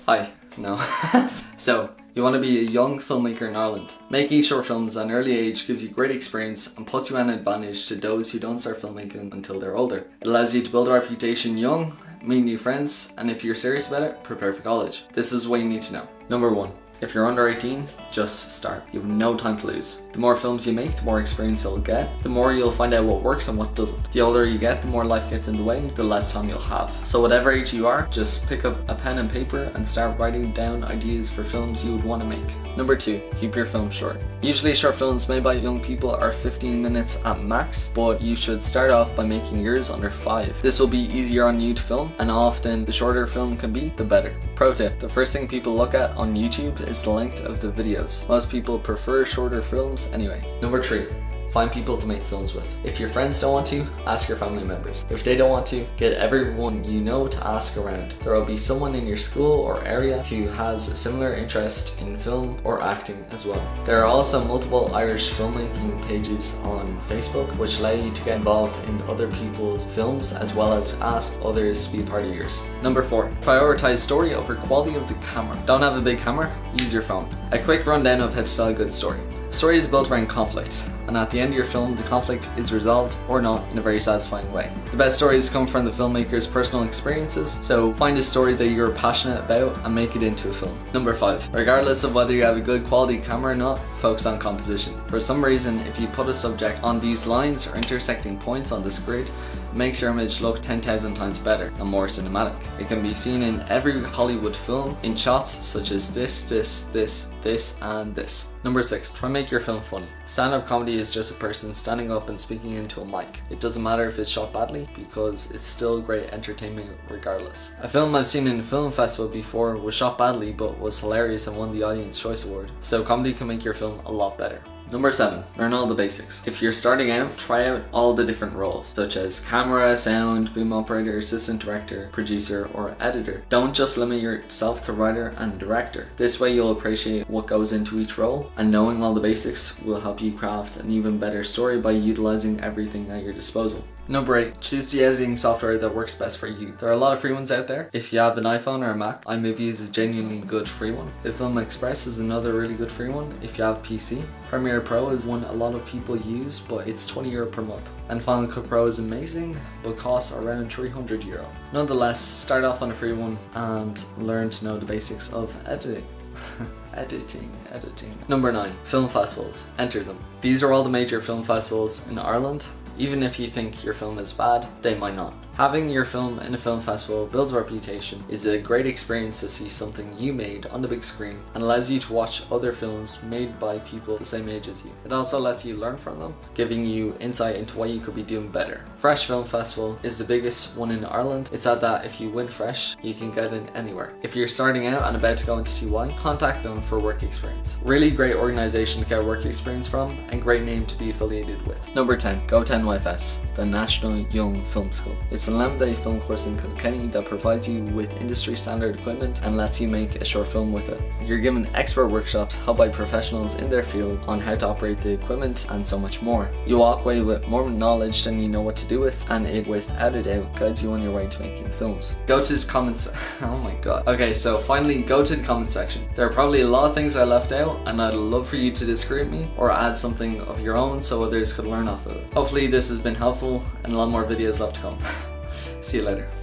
Hi, no. So, you want to be a young filmmaker in Ireland. Making short films at an early age gives you great experience and puts you at an advantage to those who don't start filmmaking until they're older. It allows you to build a reputation young, meet new friends, and if you're serious about it, prepare for college. This is what you need to know. Number 1. If you're under 18, just start. You have no time to lose. The more films you make, the more experience you'll get, the more you'll find out what works and what doesn't. The older you get, the more life gets in the way, the less time you'll have. So whatever age you are, just pick up a pen and paper and start writing down ideas for films you would want to make. Number 2, keep your films short. Usually short films made by young people are 15 minutes at max, but you should start off by making yours under 5. This will be easier on you to film, and often the shorter film can be, the better. Pro tip, the first thing people look at on YouTube is the length of the videos. Most people prefer shorter films anyway. Number 3. Find people to make films with. If your friends don't want to, ask your family members. If they don't want to, get everyone you know to ask around. There will be someone in your school or area who has a similar interest in film or acting as well. There are also multiple Irish filmmaking pages on Facebook which allow you to get involved in other people's films as well as ask others to be a part of yours. Number 4. Prioritize story over quality of the camera. Don't have a big camera? Use your phone. A quick rundown of how to tell a good story. A story is built around conflict, and at the end of your film, the conflict is resolved or not in a very satisfying way. The best stories come from the filmmaker's personal experiences, so find a story that you're passionate about and make it into a film. Number 5. Regardless of whether you have a good quality camera or not, focus on composition. For some reason, if you put a subject on these lines or intersecting points on this grid, it makes your image look 10,000 times better and more cinematic. It can be seen in every Hollywood film in shots such as this, and this. Number 6. Try and make your film funny. Stand-up comedy is just a person standing up and speaking into a mic. It doesn't matter if it's shot badly because it's still great entertainment regardless. A film I've seen in a film festival before was shot badly but was hilarious and won the Audience Choice Award. So comedy can make your film a lot better. Number 7. Learn all the basics. If you're starting out, try out all the different roles, such as camera, sound, boom operator, assistant director, producer, or editor. Don't just limit yourself to writer and director. This way you'll appreciate what goes into each role, and knowing all the basics will help you craft an even better story by utilizing everything at your disposal. Number 8. Choose the editing software that works best for you. There are a lot of free ones out there. If you have an iPhone or a Mac, iMovie is a genuinely good free one. Film Express is another really good free one if you have a PC. Premiere Pro is one a lot of people use, but it's €20 per month. And Final Cut Pro is amazing, but costs around €300. Nonetheless, start off on a free one and learn to know the basics of editing. Editing. Number 9. Film festivals. Enter them. These are all the major film festivals in Ireland. Even if you think your film is bad, they might not. Having your film in a film festival builds a reputation, is a great experience to see something you made on the big screen, and allows you to watch other films made by people the same age as you. It also lets you learn from them, giving you insight into what you could be doing better. Fresh Film Festival is the biggest one in Ireland. It's at that if you win Fresh, you can get in anywhere. If you're starting out and about to go into TY, contact them for work experience. Really great organisation to get work experience from, and great name to be affiliated with. Number 10. Go to NYFS, the National Young Film School. It's an 11-day film course in Kilkenny that provides you with industry standard equipment and lets you make a short film with it. You're given expert workshops held by professionals in their field on how to operate the equipment and so much more. You walk away with more knowledge than you know what to do with, and it without a doubt guides you on your way to making films. Go to the comments. Oh my god. Okay, so finally go to the comment section. There are probably a lot of things I left out, and I'd love for you to disagree with me or add something of your own so others could learn off of it. Hopefully this has been helpful, and a lot more videos left to come. See you later.